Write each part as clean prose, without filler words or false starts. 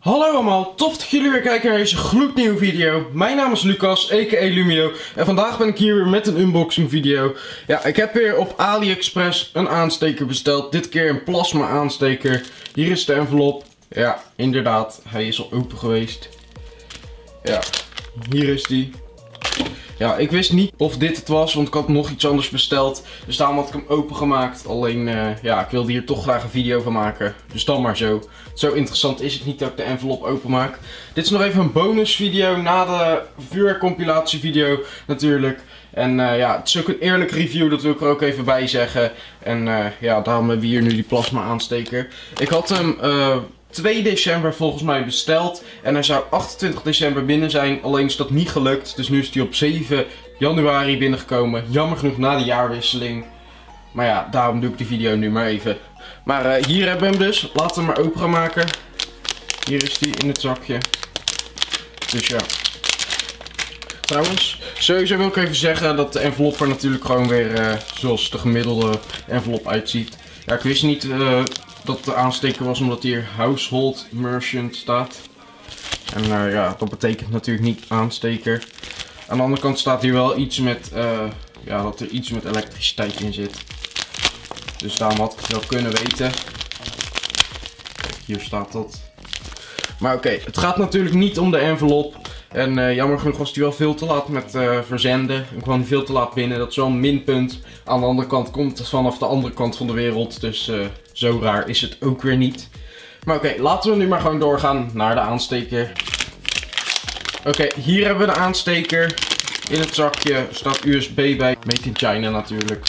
Hallo allemaal, tof dat jullie weer kijken naar deze gloednieuwe video. Mijn naam is Lucas, a.k.a. Lumio. En vandaag ben ik hier weer met een unboxing video. Ja, ik heb weer op AliExpress een aansteker besteld. Dit keer een plasma aansteker. Hier is de envelop. Ja, inderdaad, hij is al open geweest. Ja, hier is die. Ja, ik wist niet of dit het was, want ik had nog iets anders besteld. Dus daarom had ik hem opengemaakt. Alleen, ja, ik wilde hier toch graag een video van maken. Dus dan maar zo. Zo interessant is het niet dat ik de envelop openmaak. Dit is nog even een bonusvideo na de vuurwerkcompilatievideo natuurlijk. En ja, het is ook een eerlijke review, dat wil ik er ook even bij zeggen. En ja, daarom hebben we hier nu die plasma aansteker. Ik had hem 2 december volgens mij besteld. En hij zou 28 december binnen zijn. Alleen is dat niet gelukt. Dus nu is hij op 7 januari binnengekomen. Jammer genoeg na de jaarwisseling. Maar ja, daarom doe ik die video nu maar even. Maar hier hebben we hem dus. Laten we hem maar open gaan maken. Hier is die in het zakje. Dus ja. Trouwens, sowieso wil ik even zeggen dat de envelop er natuurlijk gewoon weer zoals de gemiddelde envelop uitziet. Ja, ik wist niet dat de aansteker was omdat hier Household Merchant staat. En ja, dat betekent natuurlijk niet aansteker. Aan de andere kant staat hier wel iets met, ja, dat er iets met elektriciteit in zit. Dus daarom had ik het wel kunnen weten. Kijk, hier staat dat. Maar oké, het gaat natuurlijk niet om de envelop. En jammer genoeg was hij wel veel te laat met verzenden. Ik kwam veel te laat binnen, dat is wel een minpunt. Aan de andere kant komt het vanaf de andere kant van de wereld. Dus zo raar is het ook weer niet. Maar oké, laten we nu maar gewoon doorgaan naar de aansteker. Oké, hier hebben we de aansteker. In het zakje staat USB bij. Made in China natuurlijk.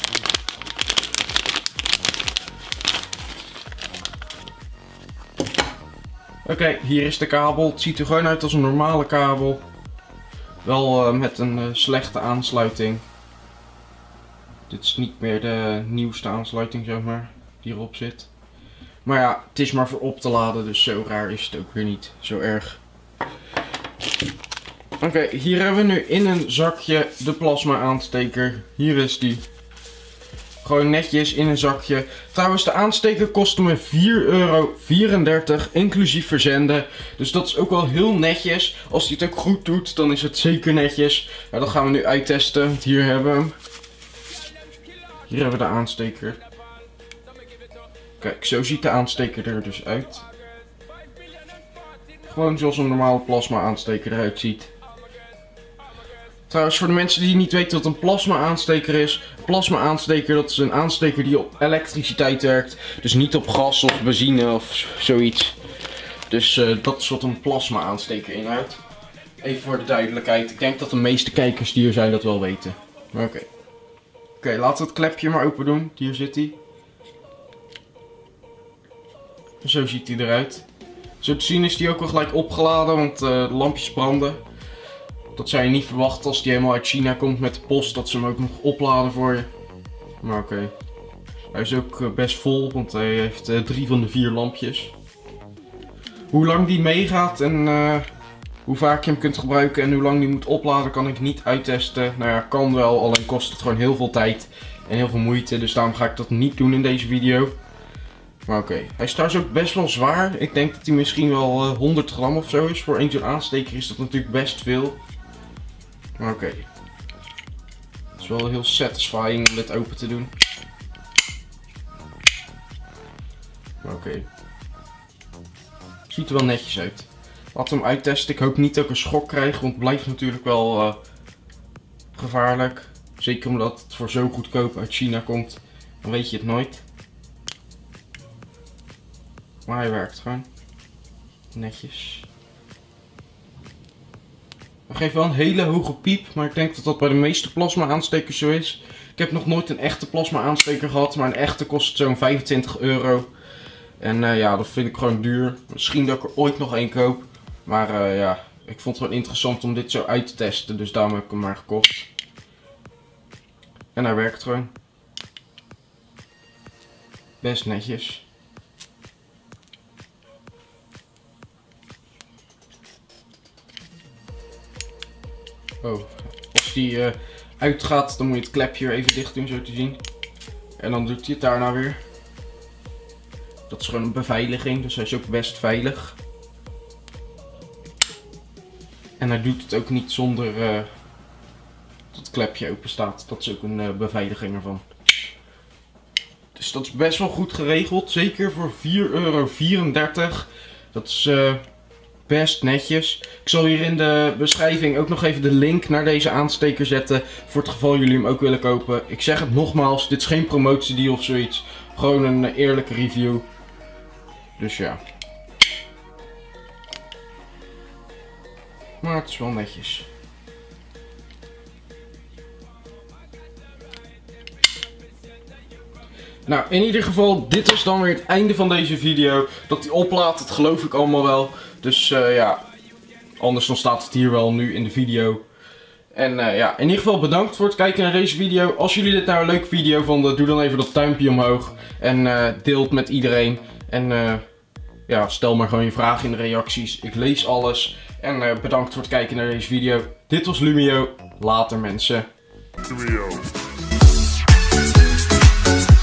Oké, hier is de kabel. Het ziet er gewoon uit als een normale kabel. Wel met een slechte aansluiting. Dit is niet meer de nieuwste aansluiting, zeg maar, die erop zit. Maar ja, het is maar voor op te laden, dus zo raar is het ook weer niet. Zo erg. Oké, hier hebben we nu in een zakje de plasma aansteker. Hier is die. Gewoon netjes in een zakje. Trouwens, de aansteker kostte me €4,34 inclusief verzenden. Dus dat is ook wel heel netjes. Als hij het ook goed doet, dan is het zeker netjes. Maar dat gaan we nu uittesten. Want hier hebben we hem. Hier hebben we de aansteker. Kijk, zo ziet de aansteker er dus uit. Gewoon zoals een normale plasma aansteker eruit ziet. Trouwens, voor de mensen die niet weten wat een plasma aansteker is. Een plasma aansteker, dat is een aansteker die op elektriciteit werkt. Dus niet op gas of benzine of zoiets. Dus dat is wat een plasma aansteker inhoudt. Even voor de duidelijkheid. Ik denk dat de meeste kijkers die hier zijn dat wel weten. Maar oké. Oké, laten we het klepje maar open doen. Hier zit hij. Zo ziet hij eruit. Zo te zien is die ook wel gelijk opgeladen, want de lampjes branden. Dat zou je niet verwachten als die helemaal uit China komt met de post, dat ze hem ook nog opladen voor je. Maar oké. Hij is ook best vol, want hij heeft 3 van de 4 lampjes. Hoe lang die meegaat en hoe vaak je hem kunt gebruiken en hoe lang die moet opladen kan ik niet uittesten. Nou ja, kan wel, alleen kost het gewoon heel veel tijd en heel veel moeite. Dus daarom ga ik dat niet doen in deze video. Maar oké, hij is trouwens ook best wel zwaar. Ik denk dat hij misschien wel 100 gram of zo is. Voor één zo'n aansteker is dat natuurlijk best veel. Maar oké. Het is wel heel satisfying om dit open te doen. Maar oké. Ziet er wel netjes uit. Laten we hem uittesten. Ik hoop niet dat ik een schok krijg, want het blijft natuurlijk wel gevaarlijk. Zeker omdat het voor zo goedkoop uit China komt. Dan weet je het nooit. Maar hij werkt gewoon. Netjes. Hij geeft wel een hele hoge piep, maar ik denk dat dat bij de meeste plasma aanstekers zo is. Ik heb nog nooit een echte plasma aansteker gehad, maar een echte kost zo'n €25. En ja, dat vind ik gewoon duur. Misschien dat ik er ooit nog één koop. Maar ja, ik vond het gewoon interessant om dit zo uit te testen, dus daarom heb ik hem maar gekocht. En hij werkt gewoon. Best netjes. Oh, als die uitgaat, dan moet je het klepje weer even dicht doen, zo te zien. En dan doet hij het daarna weer. Dat is gewoon een beveiliging, dus hij is ook best veilig. En hij doet het ook niet zonder dat het klepje open staat. Dat is ook een beveiliging ervan. Dus dat is best wel goed geregeld. Zeker voor €4,34. Dat is best netjes. Ik zal hier in de beschrijving ook nog even de link naar deze aansteker zetten. Voor het geval jullie hem ook willen kopen. Ik zeg het nogmaals, dit is geen promotiedeal of zoiets. Gewoon een eerlijke review. Dus ja. Maar het is wel netjes. Nou, in ieder geval, dit is dan weer het einde van deze video. Dat hij oplaadt, dat geloof ik allemaal wel. Dus ja, anders dan staat het hier wel nu in de video. En ja, in ieder geval bedankt voor het kijken naar deze video. Als jullie dit nou een leuke video vonden, doe dan even dat duimpje omhoog. En deel het met iedereen. En ja, stel maar gewoon je vragen in de reacties. Ik lees alles. En bedankt voor het kijken naar deze video. Dit was Lumio. Later mensen. Lumio.